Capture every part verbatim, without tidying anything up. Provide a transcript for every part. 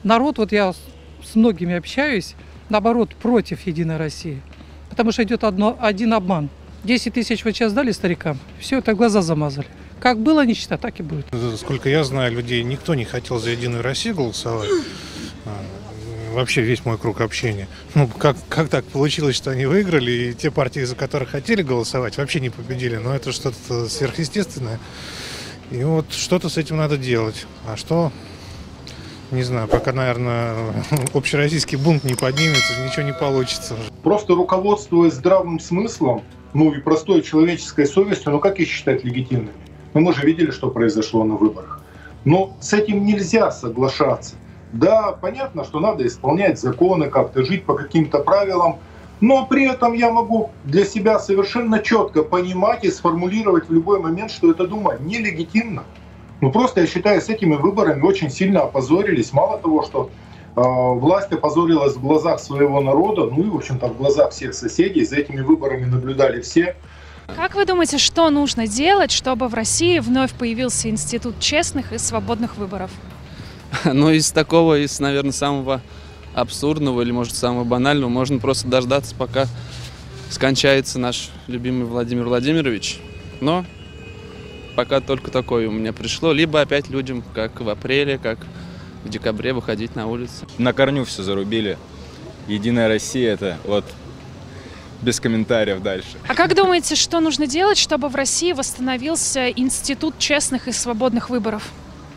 народ, вот я с многими общаюсь, наоборот, против Единой России. Потому что идет одно, один обман. десять тысяч вот сейчас дали старикам, все это глаза замазали. Как было нищета, так и будет. Сколько я знаю людей, никто не хотел за Единую Россию голосовать. Вообще весь мой круг общения. Ну, как, как так получилось, что они выиграли, и те партии, за которых хотели голосовать, вообще не победили. Но это что-то сверхъестественное. И вот что-то с этим надо делать. А что? Не знаю, пока, наверное, общероссийский бунт не поднимется, ничего не получится. Просто руководствуясь здравым смыслом, ну и простой человеческой совестью, ну как их считать легитимными? Ну мы же видели, что произошло на выборах. Но с этим нельзя соглашаться. Да, понятно, что надо исполнять законы, как-то жить по каким-то правилам, но при этом я могу для себя совершенно четко понимать и сформулировать в любой момент, что эта Дума нелегитимна. Ну просто я считаю, с этими выборами очень сильно опозорились. Мало того, что э, власть опозорилась в глазах своего народа, ну и в общем-то в глазах всех соседей. За этими выборами наблюдали все. Как вы думаете, что нужно делать, чтобы в России вновь появился институт честных и свободных выборов? Ну, из такого, из, наверное, самого абсурдного или, может, самого банального, можно просто дождаться, пока скончается наш любимый Владимир Владимирович. Но пока только такое у меня пришло. Либо опять людям, как в апреле, как в декабре, выходить на улицу. На корню все зарубили. Единая Россия — это вот без комментариев дальше. А как думаете, что нужно делать, чтобы в России восстановился институт честных и свободных выборов?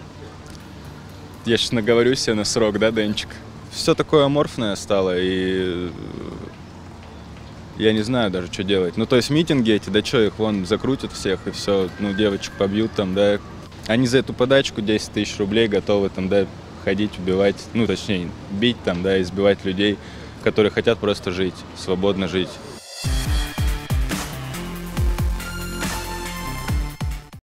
Я сейчас наговорю себе на срок, да, Денчик? Все такое аморфное стало, и я не знаю даже, что делать. Ну, то есть митинги эти, да что, их вон закрутят всех, и все, ну, девочек побьют там, да. Они за эту подачку десять тысяч рублей готовы там, да, ходить, убивать, ну, точнее, бить там, да, избивать людей, которые хотят просто жить, свободно жить.